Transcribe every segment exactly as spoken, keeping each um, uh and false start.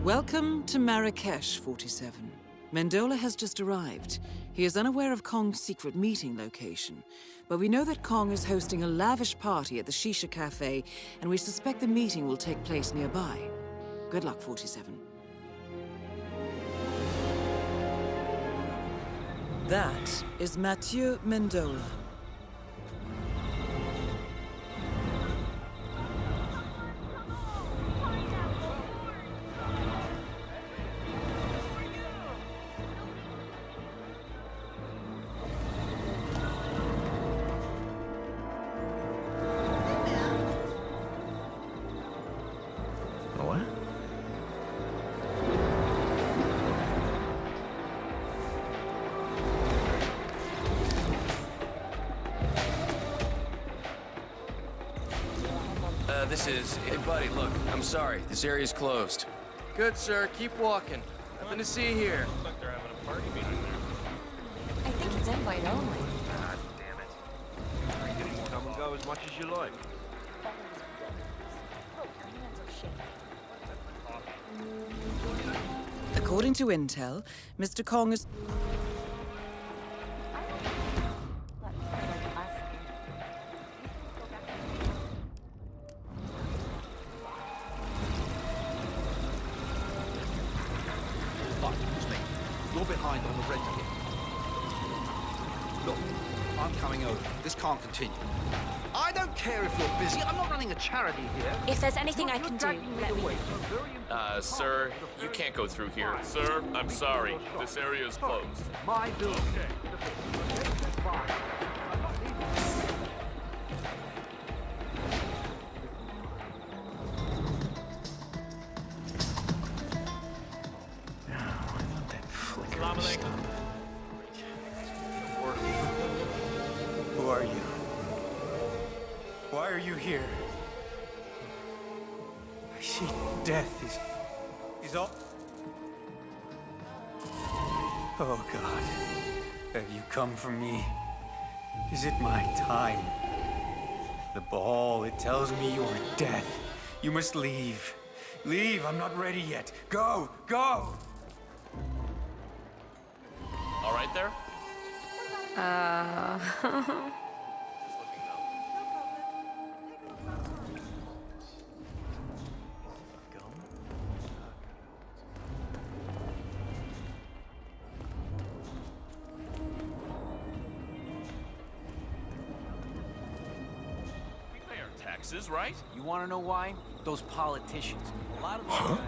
Welcome to Marrakesh, forty-seven. Mendola has just arrived. He is unaware of Kong's secret meeting location, but we know that Kong is hosting a lavish party at the Shisha Cafe, and we suspect the meeting will take place nearby. Good luck, forty-seven. That is Mathieu Mendola. Uh, this is... Hey, buddy, look, I'm sorry. This area's closed. Good, sir. Keep walking. Nothing to see here. Looks like they're having a party meeting there. I think it's invite only. God damn it. You can come and go as much as you like. According to intel, Mister Kong is... You're behind on the rent here. Look, I'm coming over. This can't continue. I don't care if you're busy. I'm not running a charity here. If there's anything I can do, let me. Uh, sir, you can't go through here. Sir, I'm sorry. This area is closed. My building. Who are you? Why are you here? I see death is... is all... Oh, God. Have you come for me? Is it my time? The ball, it tells me you're death. You must leave. Leave, I'm not ready yet. Go, go! All right there? Uh... We pay our taxes, right? You want to know why? Those politicians. A lot of them... Huh?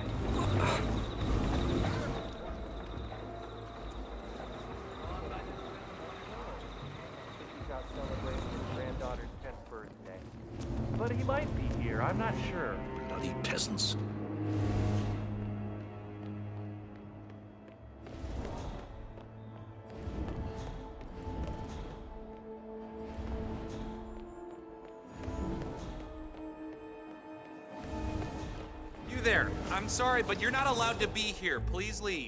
Celebrating his granddaughter's tenth birthday. But he might be here, I'm not sure. Bloody peasants. You there. I'm sorry, but you're not allowed to be here. Please leave.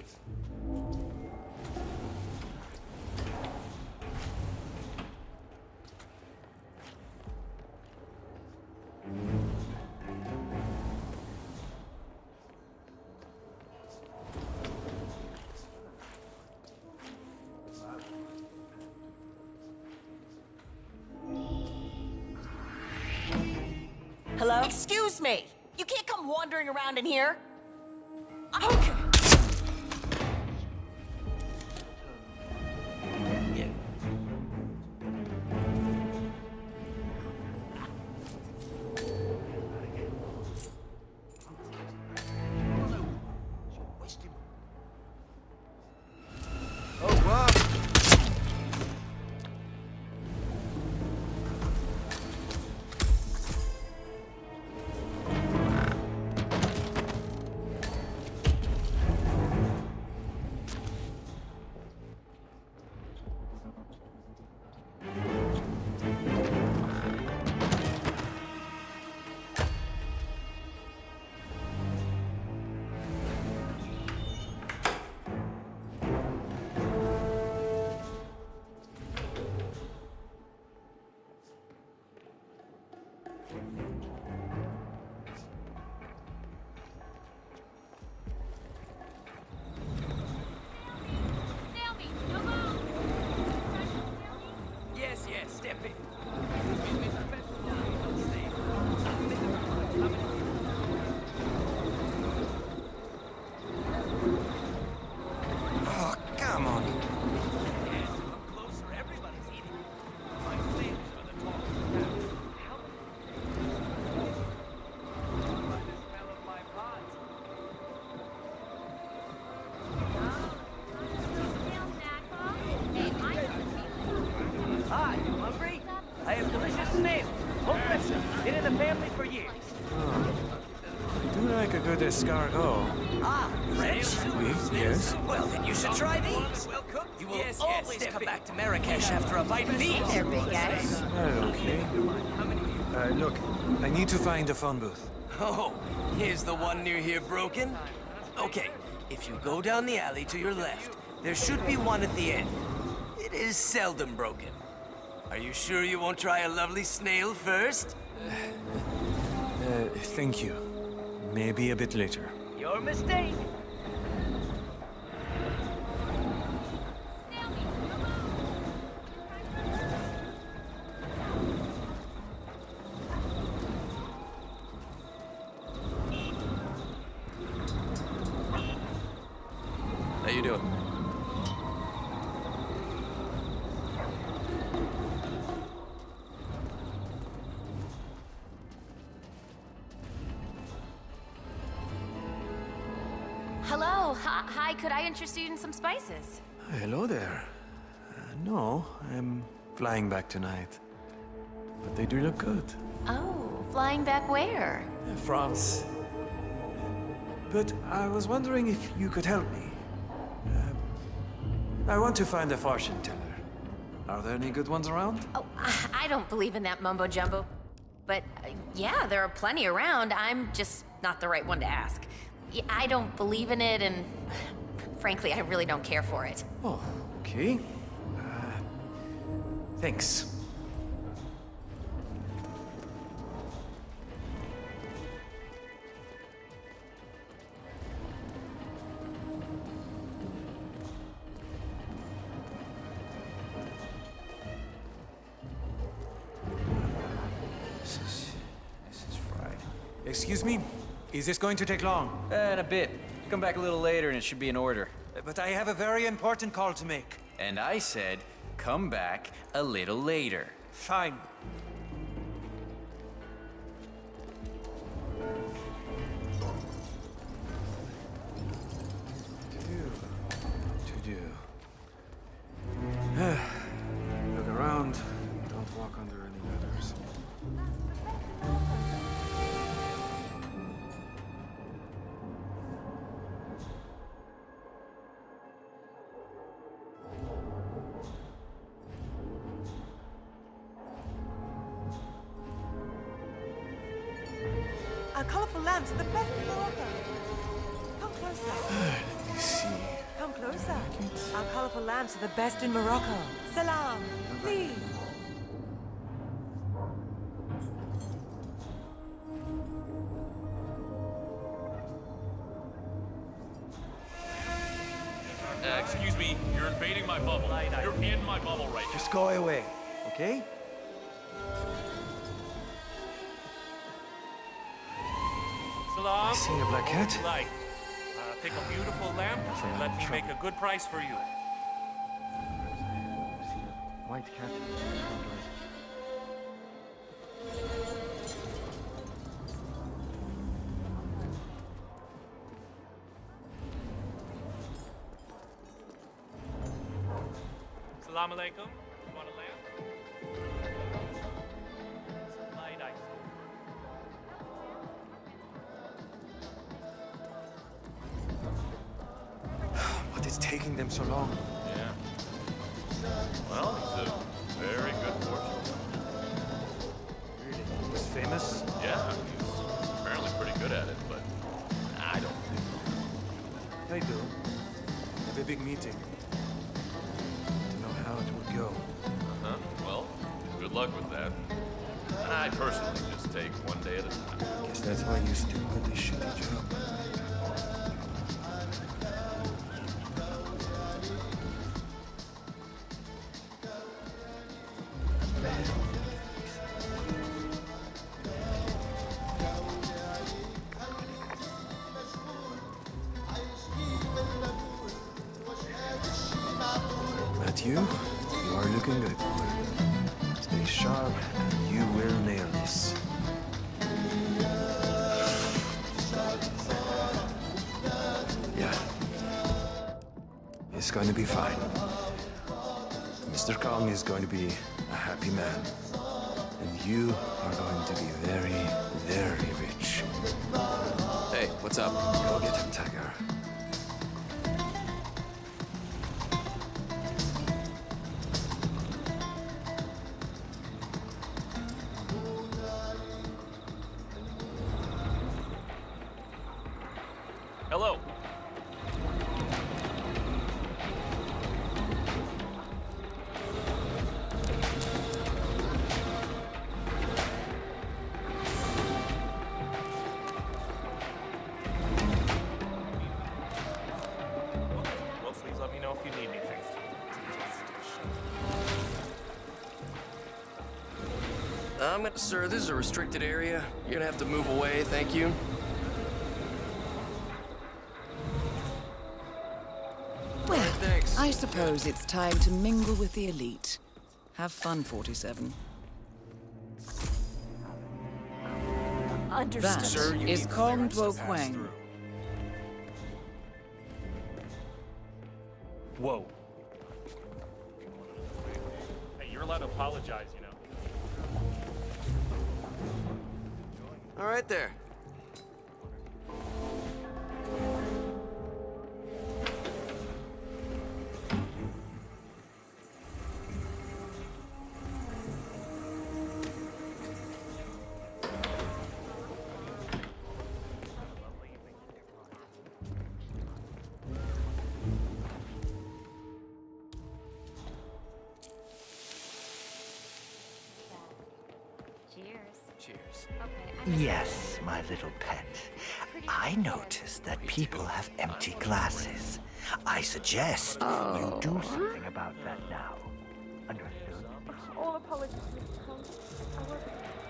Hello? Excuse me! You can't come wandering around in here! Okay. Yeah. Oh, wow. escargot. Ah, French? Oui, yes. Well, then you should try these. Well cooked. You will yes, always yes, come back to Marrakesh after a bite of these. They're big, guys. Well, okay. Uh, look, I need to find a phone booth. Oh, is the one near here broken? Okay, if you go down the alley to your left, there should be one at the end. It is seldom broken. Are you sure you won't try a lovely snail first? Uh, thank you. Maybe a bit later. Your mistake. How you doing? Hello. Hi, hi, could I interest you in some spices? Hello there. Uh, no, I'm flying back tonight. But they do look good. Oh, flying back where? Uh, France. But I was wondering if you could help me. Uh, I want to find a fortune teller. Are there any good ones around? Oh, I I don't believe in that mumbo jumbo. But uh, yeah, there are plenty around. I'm just not the right one to ask. Yeah, I don't believe in it, and frankly, I really don't care for it. Oh, okay. Uh, thanks. This is... this is fried. Excuse me? Is this going to take long? Uh, in a bit. Come back a little later and it should be in order. But I have a very important call to make. And I said, come back a little later. Fine. To do. Look around. Don't walk under any ladders. Our colourful lamps are the best in Morocco. Come closer. Let me see. Come closer. Our colourful lamps are the best in Morocco. Salam, please. Uh, excuse me, you're invading my bubble. You're in my bubble right now. Just go away, okay? Salam. I see a black cat. What would you like? Uh, pick a beautiful lamp and let me make a good price for you. White cat. Salam alaikum. You want a lamp? Some light ice. What is taking them so long? Yeah. Well, he's a very good fortune teller. Really? He's famous? Yeah, he's apparently pretty good at it, but I don't think so. I do. Have a big meeting. To know how it will go. Uh-huh. Well, good luck with that. I personally just take one day at a time. Guess that's why you stick with this shitty job. Matthew, you are looking good. Stay sharp, and you will nail this. Yeah. It's going to be fine. Mister Kong is going to be a happy man. And you are going to be very, very rich. Hey, What's up? Go get him, Tiger. Hello. Well, please let me know if you need anything. I'm gonna, sir, this is a restricted area. You're gonna have to move away, thank you. Well, thanks. I suppose it's time to mingle with the elite. Have fun, forty-seven. Understood. That Sir, you is need Kong clearance to Duo pass Quang. through. Whoa. Hey, you're allowed to apologize, you know. All right there. Cheers. Yes, my little pet. I noticed that people have empty glasses. I suggest you do something about that now. Understood? All apologies, Mister Kong. I wasn't...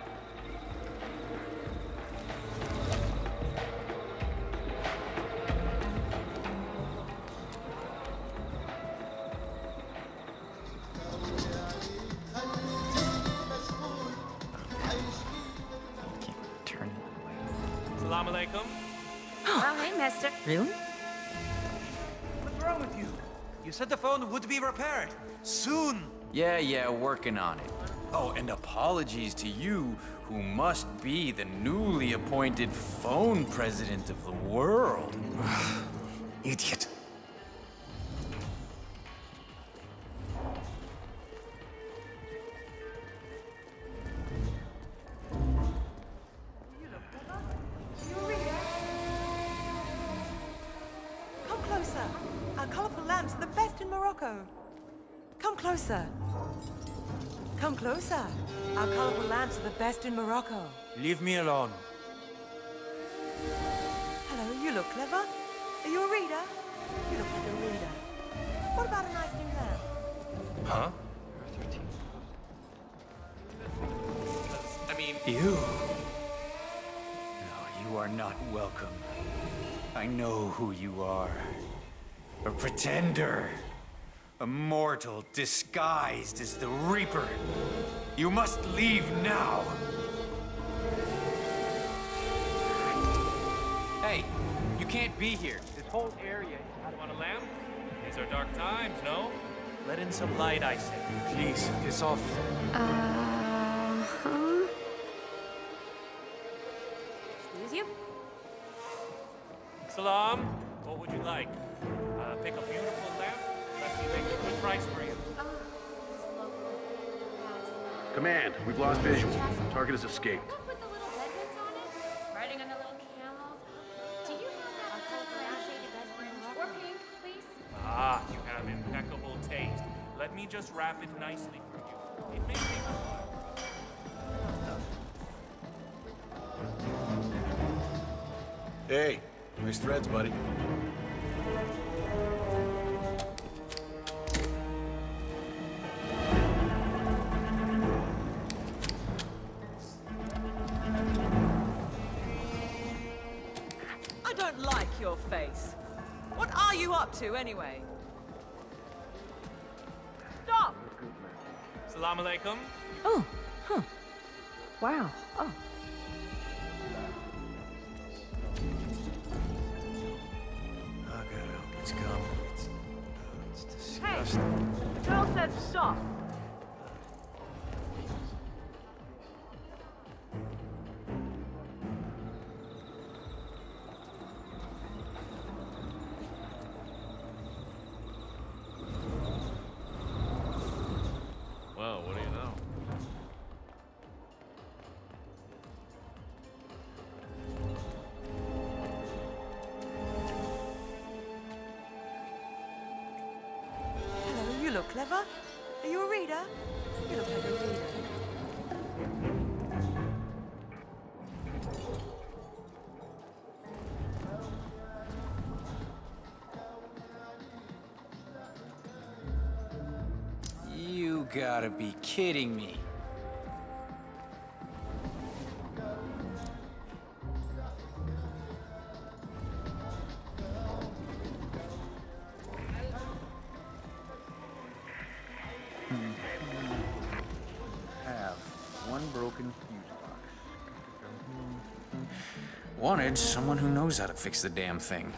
Assalamu alaikum. Oh, hey, mister. Really? What's wrong with you? You said the phone would be repaired. Soon. Yeah, yeah, working on it. Oh, and apologies to you, who must be the newly appointed phone president of the world. Idiot. Come closer. Our colourful lamps are the best in Morocco. Come closer. Come closer. Our colourful lamps are the best in Morocco. Leave me alone. Hello, you look clever. Are you a reader? You look like a reader. What about a nice new lamp? Huh? I mean... You? No, you are not welcome. I know who you are. A pretender. A mortal disguised as the Reaper. You must leave now. Hey, you can't be here. This whole area is... You want a lamp? These are dark times, no? Let in some light, I say. Please, piss off. Uh-huh. Excuse you? Salam, what would you like? Uh, pick a beautiful lamp? Let me make a good price for you. Command, we've lost visual. Target has escaped. With the little bedheads on it? Riding on the little camels? Do you have that orange or pink, please? Ah, you have impeccable taste. Let me just wrap it nicely for you. It may take a while. Hey, nice threads, buddy. I don't like your face. What are you up to, anyway? Stop! Salam alaikum. Oh, huh. Wow. Oh. Oh, God, I hope it's gum. It's, oh, it's disgusting. Hey! The girl said stop! look clever. Are you a reader? You look like a reader. You gotta be kidding me. Have one broken fuse box. Wanted someone who knows how to fix the damn thing.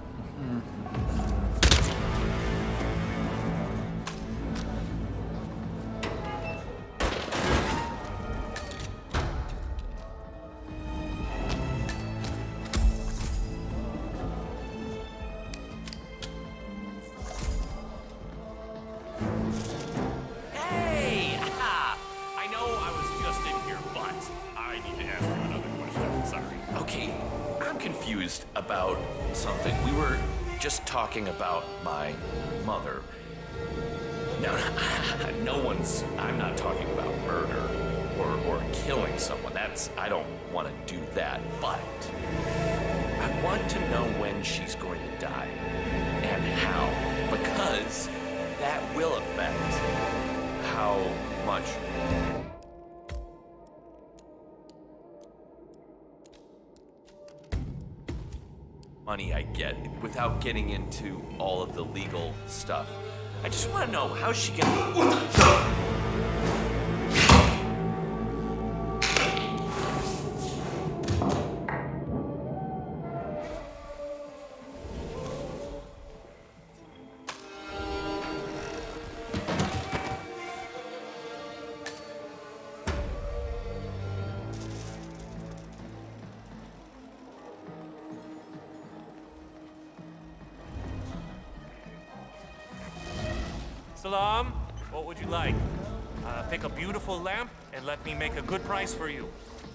Hey! Ah, I know I was just in here, but I need to ask you another question. Sorry. Okay, I'm confused about something. We were just talking about my mother. No, no one's. I'm not talking about murder or, or killing someone. That's. I don't want to do that. But I want to know when she's going to die and how, because that will affect how much money I get without getting into all of the legal stuff. I just want to know how she can. Salam, what would you like? Uh, pick a beautiful lamp and let me make a good price for you.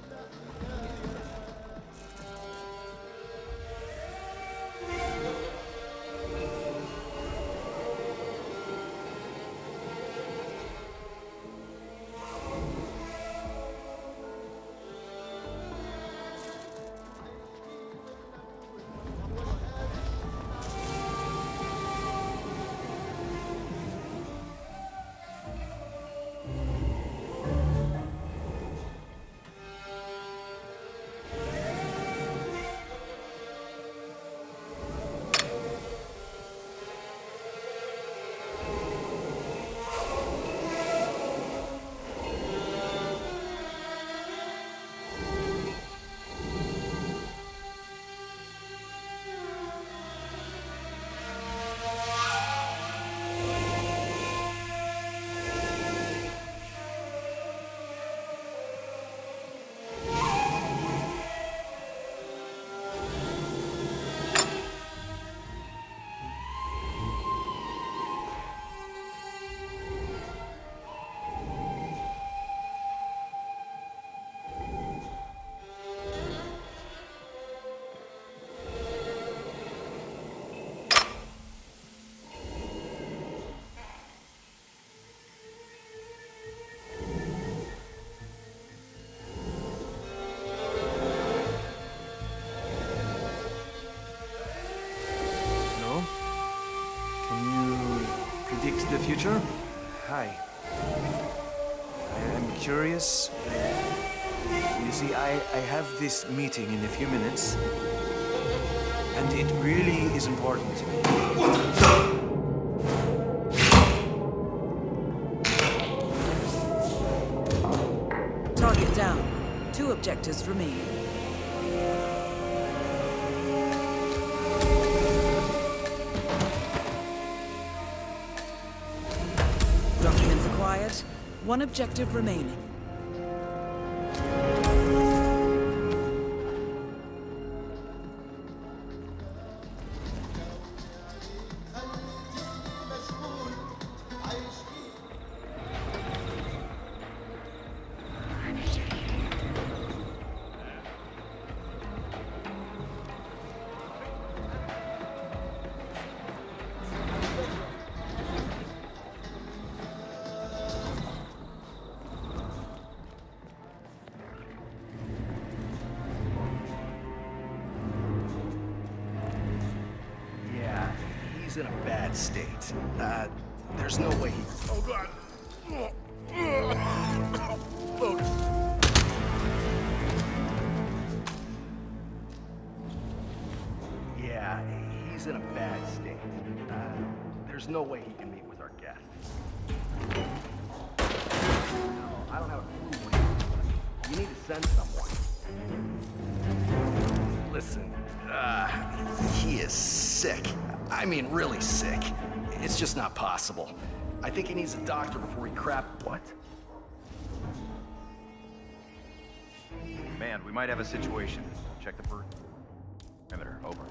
Predict the future? Hi. I am curious. You see, I, I have this meeting in a few minutes, and it really is important to me. Target down. Two objectives remaining. Documents acquired. One objective remaining. in a bad state. Uh, there's no way he... Oh, God. Loaded. Yeah, he's in a bad state. Uh, there's no way he can meet with our guests. No, I don't have a clue what he's doing. You need to send someone. Listen, uh, he is sick. I mean, really sick. It's just not possible. I think he needs a doctor before he crap... What? Man, we might have a situation. Check the bird. Perimeter, over.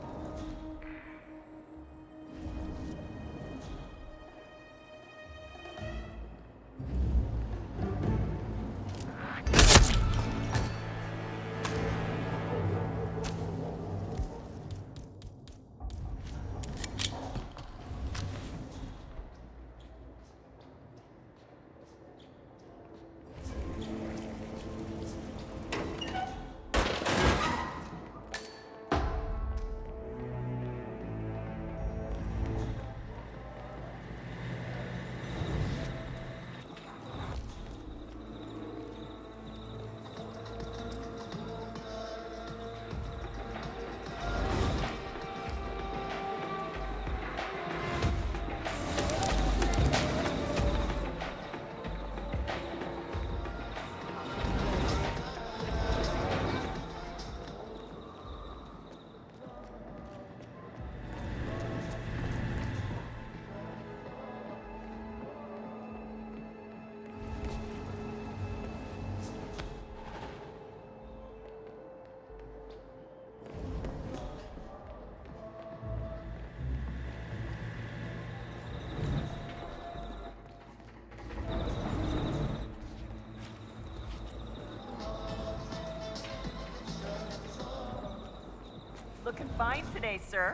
Looking fine today, sir.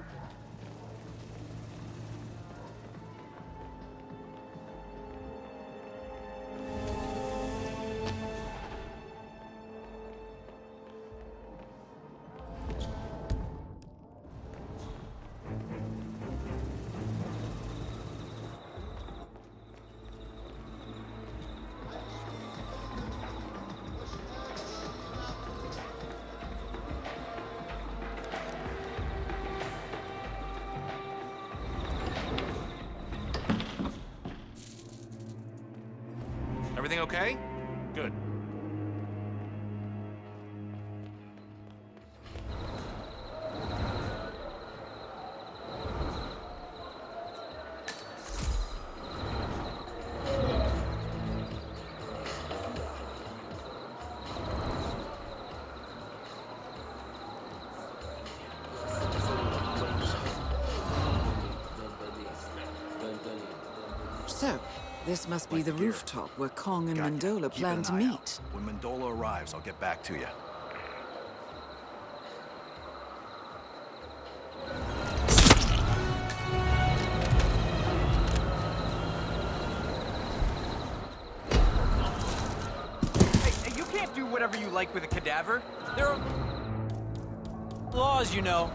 Everything okay? Good. So, this must be the rooftop where Kong and Mendola plan to meet. When Mendola arrives, I'll get back to you. Hey, you can't do whatever you like with a cadaver. There are laws, you know.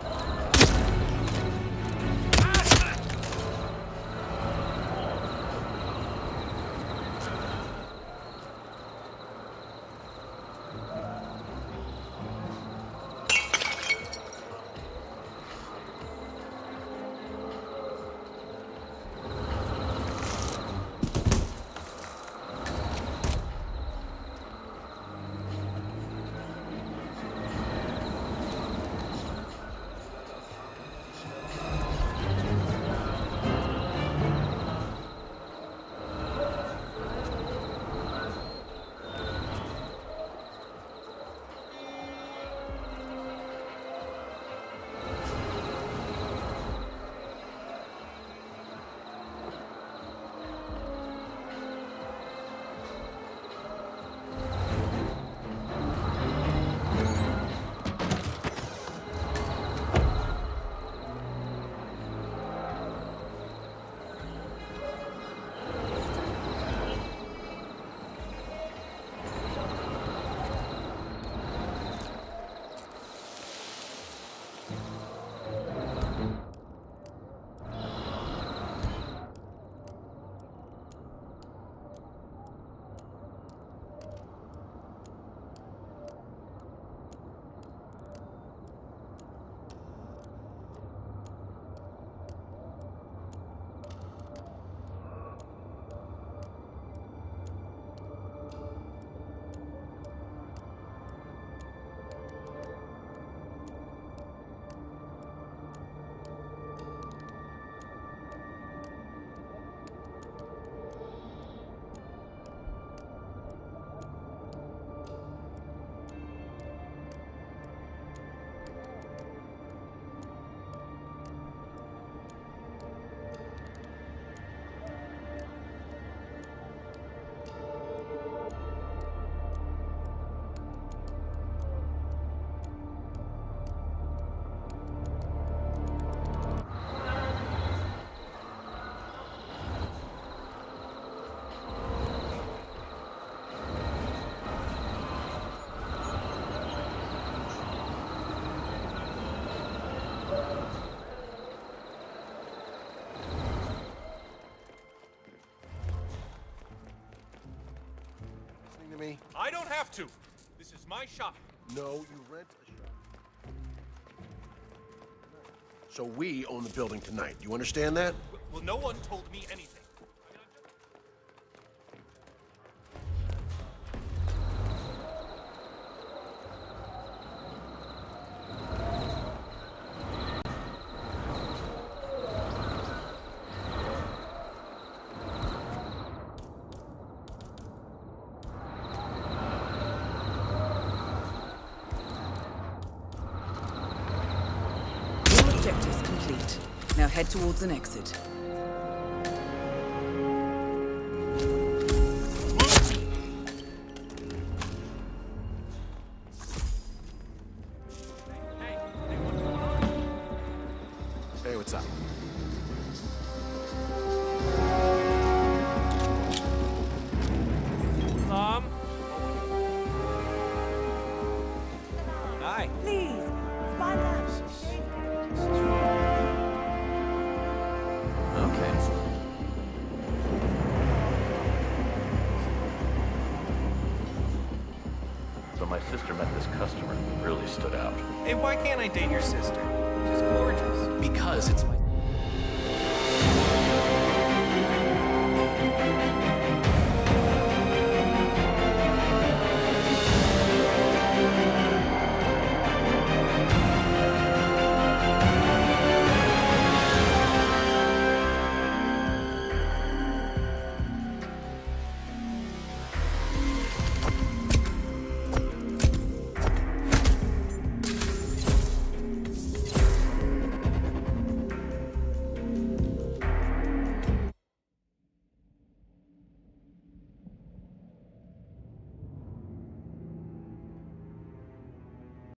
have to. This is my shop. No, you rent a shop. So we own the building tonight. You understand that? Well, no one told me anything. Objectives complete. Now head towards an exit. Hey, what's up? Mom? Hi. Please, find out. Okay. So my sister met this customer who really stood out. Hey, why can't I date your sister? She's gorgeous. Because it's my